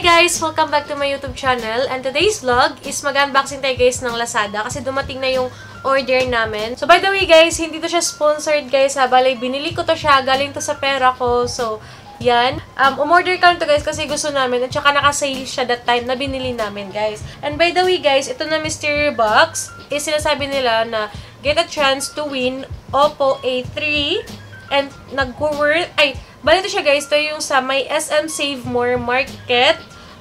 guys! Welcome back to my YouTube channel. And today's vlog is mag-unboxing tayo guys ng Lazada kasi dumating na yung order namin. So by the way guys, hindi to siya sponsored guys ha. Balay, binili ko to siya. Galing to sa pera ko. So, yan. Umorder ka to guys kasi gusto namin. At saka naka-sale siya that time na binili namin guys. And by the way guys, ito na mystery box is sinasabi nila na get a chance to win Oppo A3 and nag-worth, balito siya guys, ito yung sa may SM Save More Market,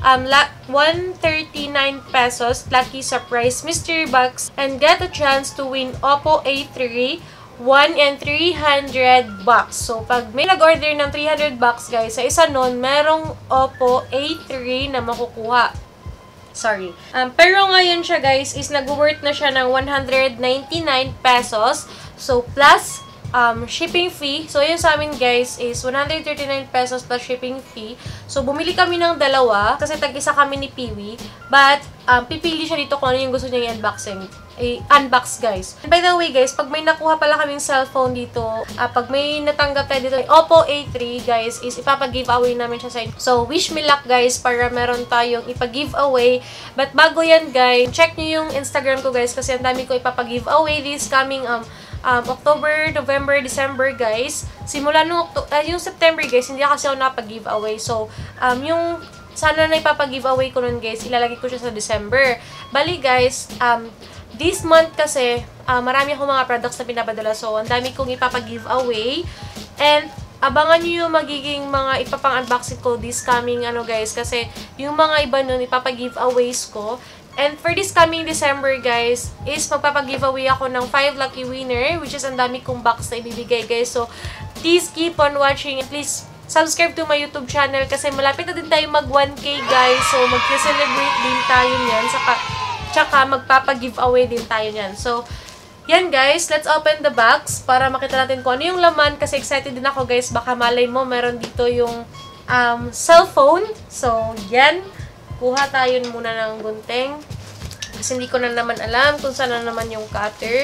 139 pesos, lucky surprise mystery box, and get a chance to win Oppo A3, 1 and 300 bucks. So, pag may nag-order ng 300 bucks guys, sa isa nun, merong Oppo A3 na makukuha. Sorry. Pero ngayon siya guys, is nag-worth na siya ng 199 pesos. So, plus shipping fee. So, yun sa amin guys is 139 pesos plus shipping fee. So, bumili kami ng dalawa kasi tag-isa kami ni Piwi. But, pipili siya dito kung ano yung gusto niya i-unbox guys. And by the way guys, pag may nakuha pala kaming cellphone dito, pag may natanggap tayo dito, Oppo A3 guys, is ipapag-giveaway namin siya sa inyo. So, wish me luck guys para meron tayong ipag-giveaway. But bago yan guys, check nyo yung Instagram ko guys kasi ang dami ko ipapag-giveaway this coming October, November, December guys. Simula nung yung September guys, hindi kasi ako napag-giveaway. So, yung sana na ipapag-giveaway ko nun guys, ilalagay ko siya sa December. Bali guys, this month kasi, marami akong mga products na pinapadala. So, ang dami kong ipapag-giveaway. And, abangan nyo yung magiging mga ipapang-unboxing ko this coming guys. Kasi, yung mga iba nun, ipapag-giveaways ko. And for this coming December, guys, is magpapag-giveaway ako ng 5 lucky winner, which is ang dami kong box na ibibigay, guys. So, please keep on watching and please subscribe to my YouTube channel kasi malapit na din tayo mag 1K, guys. So, mag-celebrate din tayo niyan. Tsaka magpapag-giveaway din tayo niyan. So, yan, guys. Let's open the box para makita natin kung ano yung laman kasi excited din ako, guys. Baka malay mo, meron dito yung cellphone. So, yan. Kuha tayo muna ng gunting. Kasi hindi ko na naman alam kung saan na naman yung cutter.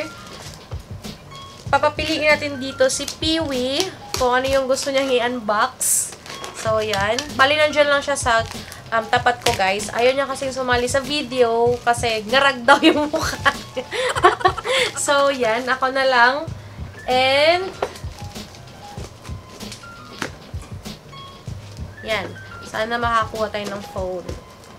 Papapiliin natin dito si Piwi kung ano yung gusto niyang i-unbox. So, yan. Bali, nandiyan lang siya sa tapat ko, guys. Ayaw niya kasing sumali sa video kasi ngarag daw yung mukha niya. So, yan. Ako na lang. And, yan. Sana makakuha tayo ng phone.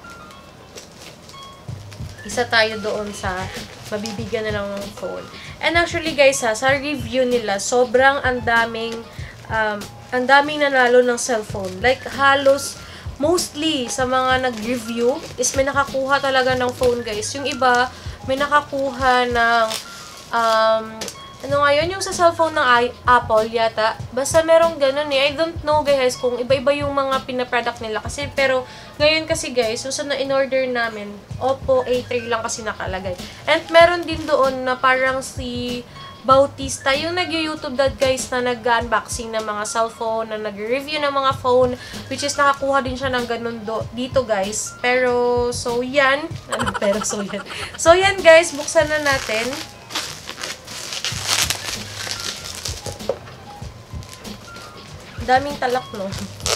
Isa tayo doon sa mabibigyan na lang ng phone. And actually guys sa review nila, sobrang ang daming nanalo ng cellphone. Like halos, mostly sa mga nag-review is may nakakuha talaga ng phone guys. Yung iba, may nakakuha ng ano nga yun? Yung sa cellphone ng Apple yata. Basta merong ganun eh. I don't know guys kung iba-iba yung mga pinaproduct nila. Kasi pero ngayon kasi guys, so na in-order namin, Oppo A3 lang kasi nakalagay. And meron din doon na parang si Bautista, yung nag-YouTube dad guys na nag-unboxing ng mga cellphone, na nag-review ng mga phone, which is nakakuha din siya ng ganun dito guys. Pero, so yan. So yan guys, buksan na natin. Daming talak, no?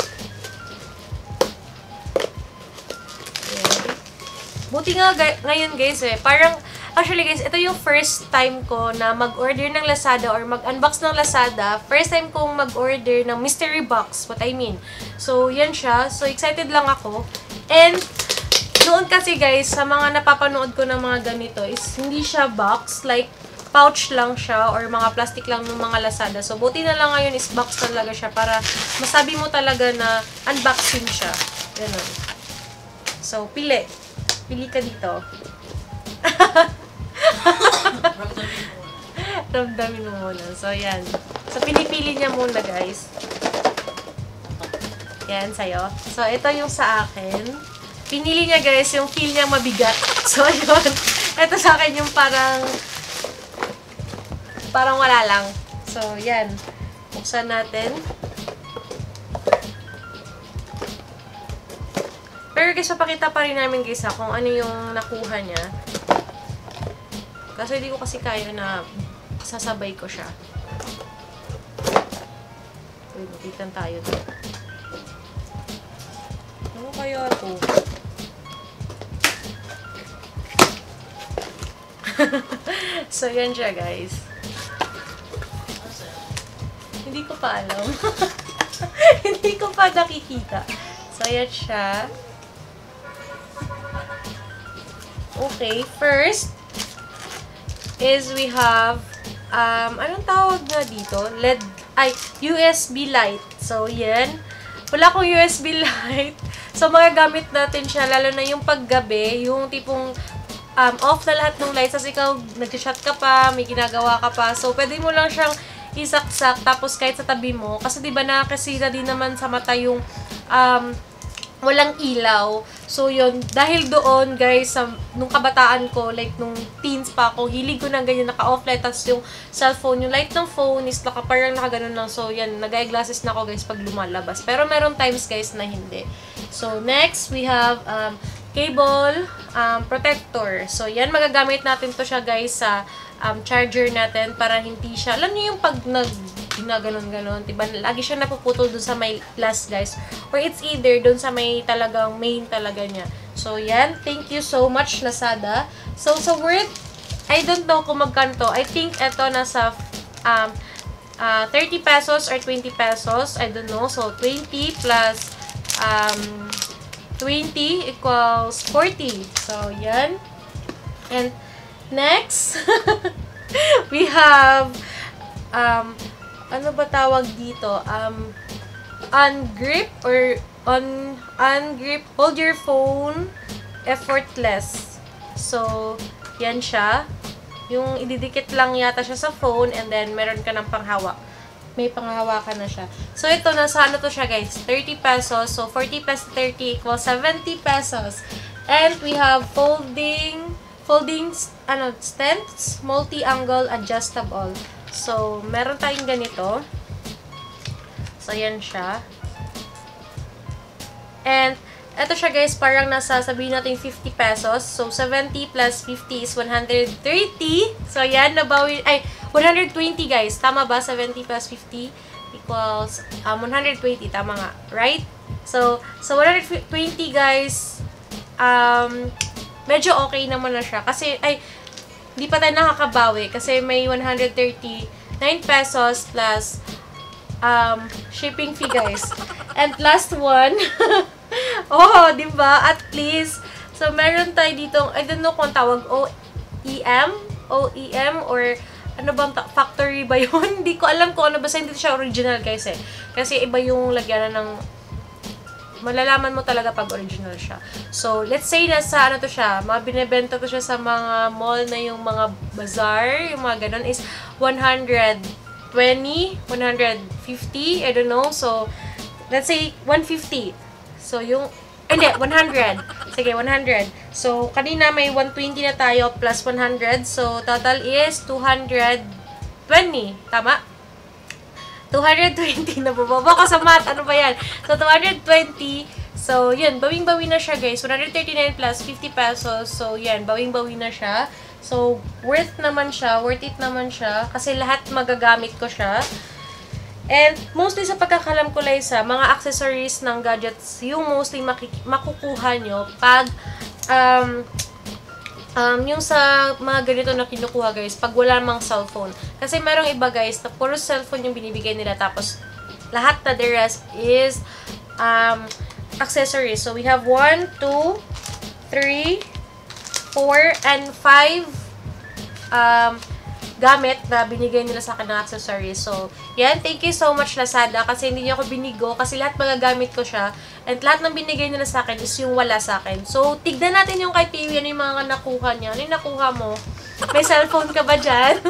Okay. Buti nga ngayon, guys, parang, actually, guys, ito yung first time ko na mag-order ng Lazada or mag-unbox ng Lazada. First time kong mag-order ng mystery box, what I mean. So, yan siya. So, excited lang ako. And, noon kasi, guys, sa mga napapanood ko ng mga ganito is, hindi siya box, like, pouch lang siya or mga plastic lang ng mga Lazada. So, buti na lang ngayon is box talaga siya para masabi mo talaga na unboxing siya. Ganun. So, pili. Pili ka dito. Ramdamin mo muna. So, yan. So, pinipili niya muna, guys. Yan, sa'yo. So, ito yung sa akin. Pinili niya, guys, yung feel niya mabigat. So, yun. Ito sa akin yung parang wala lang. So, yan. Buksan natin. Pero guys, papakita pa rin namin guys kung ano yung nakuha niya. Kasi hindi ko kasi kaya na sasabay ko siya. Uy, makitan tayo dito. Ano kaya to? So, yan siya, guys. Hindi ko pa alam. Hindi ko pa nakikita. So, yan siya. Okay, first is we have anong tawag na dito? USB light. So, yan. Wala akong USB light. So, magagamit natin siya, lalo na yung paggabi, yung tipong off na lahat ng lights, as ikaw, nag-shot ka pa, may ginagawa ka pa. So, pwede mo lang siyang isaksak, tapos kahit sa tabi mo, kasi diba nakakasira din naman sa mata yung walang ilaw. So, yun, dahil doon, guys, nung kabataan ko, like, nung teens pa ako, hilig ko na ganyan, naka-off light, tapos yung cellphone, yung light ng phone is parang nakaganon lang. So, yan, nag-eyeglasses na ako, guys, pag lumalabas. Pero meron times, guys, na hindi. So, next, we have cable protector. So, yan, magagamit natin to siya, guys, sa charger natin para hindi siya, alam niyo yung pag ginaganon-ganon, diba? Lagi siya napuputol dun sa may last, guys. Or it's either dun sa may talagang main talaga niya. So, yan. Thank you so much, Lazada. So, sa worth, I don't know kung magkanto. I think eto nasa 30 pesos or 20 pesos. I don't know. So, 20 plus 20 equals 40. So, yan. And, next, we have ano ba tawag dito? Ungrip or ungrip, hold your phone effortless. So, yan siya. Yung ididikit lang yata siya sa phone and then meron ka ng panghawak. May panghawakan na siya. So, ito, nasa ano to siya, guys? 30 pesos. So, 40 plus 30 equals 70 pesos. And we have folding stents, multi-angle adjustable. So, meron tayong ganito. So, yan siya. And, eto siya, guys, parang nasa, sabihin natin 50 pesos. So, 70 plus 50 is 130. So, yan, nabawi, 120, guys. Tama ba? 70 plus 50 equals 120. Tama nga. Right? So 120, guys, medyo okay naman na siya. Kasi, hindi pa tayo nakakabawi kasi may 139 pesos plus shipping fee, guys. And last one, oh, diba? At least, so meron tayo ditong, I don't know kung tawag, OEM, or ano bang factory ba yun? Hindi ko alam kung ano, basta hindi siya original, guys, eh. Kasi iba yung lagyanan ng, malalaman mo talaga pag original siya. So, let's say nasa ano to siya, mga binibenta to siya sa mga mall na yung mga bazaar, yung mga ganun is 120, 150, I don't know. So, let's say 150. So, yung, hindi, 100. Sige, 100. So, kanina may 120 na tayo plus 100. So, total is 220. Tama? 220. Nabababa ko sa math. Ano ba yan? So, 220. So, yun. Bawing-bawi na siya, guys. 139 plus 50 pesos. So, yan. Bawing-bawi na siya. So, worth naman siya. Worth it naman siya. Kasi lahat magagamit ko siya. And, mostly sa pagkakalam ko, Liza, mga accessories ng gadgets, yung mostly makukuha nyo pag, yung sa mga ganito na kinukuha, guys, pag wala mang cellphone. Kasi merong iba, guys, na puro cellphone yung binibigay nila, tapos lahat na the rest is accessories. So, we have 1, 2, 3, 4, and 5 gamit na binigay nila sa akin ng accessories. So, yan. Thank you so much, Lazada, kasi hindi niyo ako binigo, kasi lahat magagamit ko siya. And lahat ng binigay nila sa akin is yung wala sa akin. So, tignan natin yung kay Piwi, ano yung mga nakuha niya. Ano yung nakuha mo? May cellphone ka ba dyan?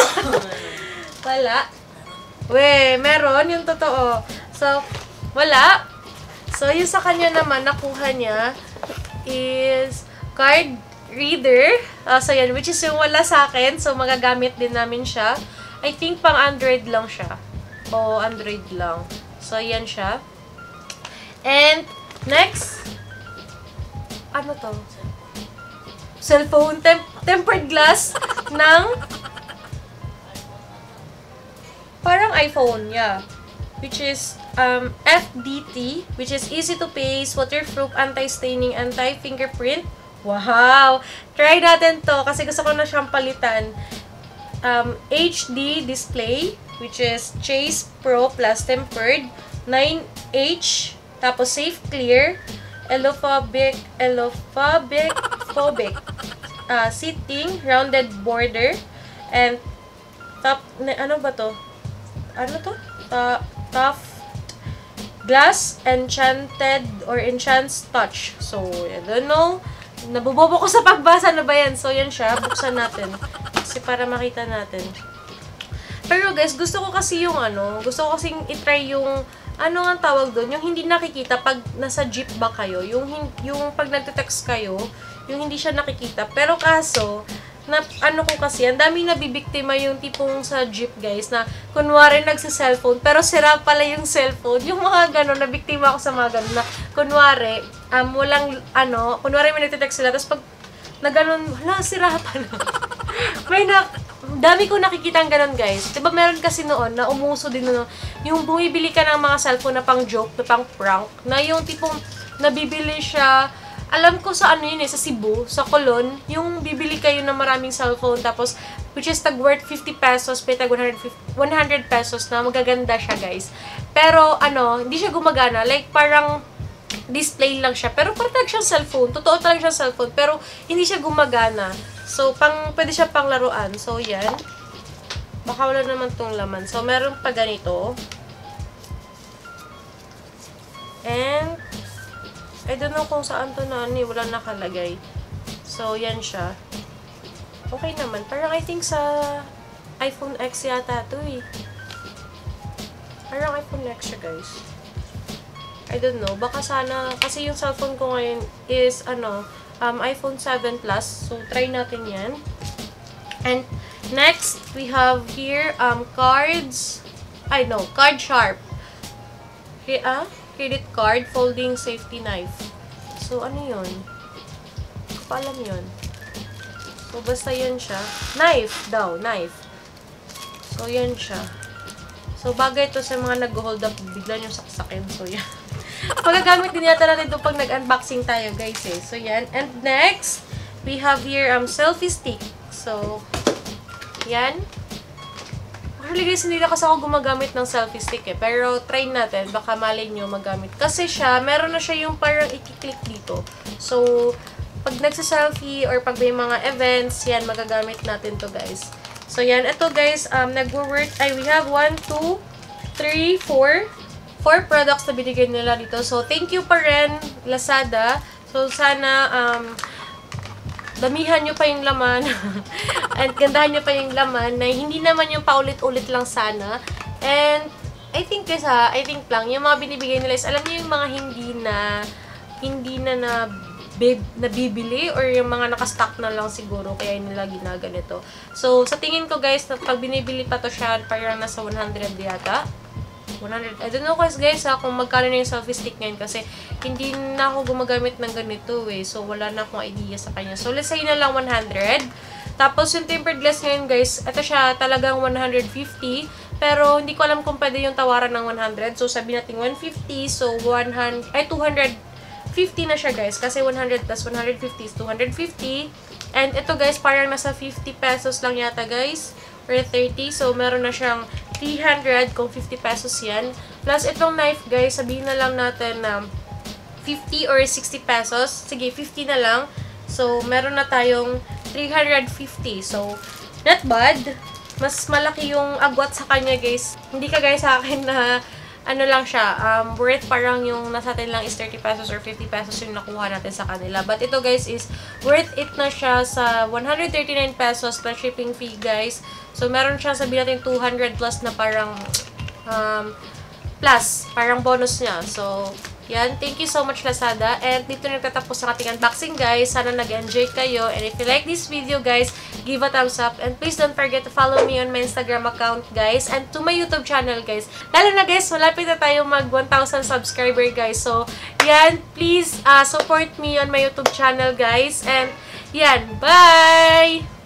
Wala. We, meron. Yung totoo. So, wala. So, yung sa kanya naman, nakuha niya is card reader. So, yan. Which is yung wala sa akin. So, magagamit din namin siya. I think pang Android lang siya. O, Android lang. So, yan siya. And, next. Ano to? Cellphone. Tempered glass ng parang iPhone. Yeah. Which is FDT, which is easy to paste, waterproof, anti-staining, anti-fingerprint. Wow! Try natin to kasi gusto ko na siyang palitan. HD display, which is Chase Pro Plus Tempered, 9H, tapos Safe Clear, Elophobic, seating, rounded border, and top, ano ba to? Ano to? Tough glass, enchanted or enhanced touch. So, I don't know. Nabubobo ko sa pagbasa na ba yan? So, yan siya. Buksan natin. Kasi para makita natin. Pero guys, gusto ko kasi yung gusto ko kasing itry yung, ano ang tawag doon? Yung hindi nakikita pag nasa jeep ba kayo. Yung pag nagte-text kayo, yung hindi siya nakikita. Pero kaso, ko kasi, ang dami nabibiktima yung tipong sa jeep, guys, na kunwari nagsa-cellphone, pero sira pala yung cellphone. Yung mga gano'n, nabiktima ako sa mga gano'n, na kunwari, kunwari may nagte-text sila, tapos pag na gano'n, wala, sira pala. Dami ko nakikita ang gano'n, guys. Diba meron kasi noon, na umuso din yung bumibili ka ng mga cellphone na pang joke, na pang prank, na yung tipong nabibili siya. Alam ko sa sa Cebu, sa Colon, yung bibili kayo ng maraming cellphone, tapos, which is tag-worth 50 pesos, may tag 100 pesos na magaganda siya, guys. Pero, hindi siya gumagana. Like, parang display lang siya. Pero, parang siyang cellphone. Totoo talaga siyang cellphone. Pero, hindi siya gumagana. So, pwede siya pang laruan. So, yan. Baka wala naman tong laman. So, meron pa ganito. And, I don't know kung saan to wala nakalagay. So, yan siya. Okay naman. Parang I think sa iPhone X yata to eh. Parang iPhone X siya, guys. I don't know. Baka sana, kasi yung cellphone ko ngayon is, iPhone 7 Plus. So, try natin yan. And, next, we have here, cards. Card Sharp. Credit card, folding safety knife. So, ano yun? Hindi ko alam yun. So, basta yun siya. Knife daw, knife. So, yan siya. So, bagay ito sa mga nag-hold up, bigla nyo saksakin. So, yan. Pagagamit din yata natin ito pag nag-unboxing tayo, guys eh. So, yan. And next, we have here, selfie stick. So, yan. Actually guys, hindi na kasi ako gumagamit ng selfie stick eh. Pero try natin, baka malay nyo magamit. Kasi siya, meron na siya yung parang i-click dito. So, pag nagsa-selfie or pag may mga events, yan, magagamit natin to guys. So yan, ito guys, we have 1, 2, 3, 4 products na binigay nila dito. So, thank you pa rin, Lazada. So, sana, damihan nyo pa yung laman and gandahan nyo pa yung laman na hindi naman yung paulit-ulit lang sana. And I think guys I think lang yung mga binibigay nila is alam niyo yung mga hindi na nabibili or yung mga nakastock na lang siguro kaya nila ginaganito. So sa tingin ko guys na pag binibili pa to siya parang nasa 100 yata. 100. I don't know guys kung magkano na yung selfie stick ngayon kasi hindi na ako gumagamit ng ganito eh. So, wala na akong idea sa kanya. So, let's say na lang 100. Tapos, yung tempered glass ngayon guys, ito siya talagang 150. Pero, hindi ko alam kung pwede yung tawaran ng 100. So, sabi natin 150. So, 250 na siya guys. Kasi 100 plus 150 is 250. And ito guys, parang nasa 50 pesos lang yata guys. Or 30. So, meron na siyang 300 kung 50 pesos yan. Plus, itong knife, guys, sabihin na lang natin na 50 or 60 pesos. Sige, 50 na lang. So, meron na tayong 350. So, not bad. Mas malaki yung agwat sa kanya, guys. Hindi ka, guys, sa akin na lang siya, worth parang yung nasa atin lang is 30 pesos or 50 pesos yung nakuha natin sa kanila. But ito guys is worth it na siya sa 139 pesos plus shipping fee guys. So meron siya sabihin natin 200 plus na parang parang bonus niya. So yan, thank you so much Lazada. And dito nagtatapos ang ating unboxing guys. Sana nag-enjoy kayo. And if you like this video guys, give a thumbs up. And please don't forget to follow me on my Instagram account guys. And to my YouTube channel guys. Lalo na guys, malapit na tayo mag 1,000 subscriber guys. So yan, please support me on my YouTube channel guys. And yan, bye!